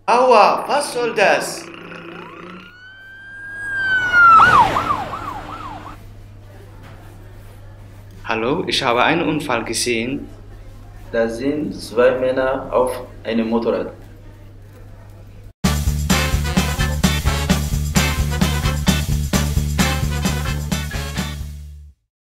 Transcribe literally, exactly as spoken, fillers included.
Aua, was soll das? Hallo, ich habe einen Unfall gesehen. Da sind zwei Männer auf einem Motorrad.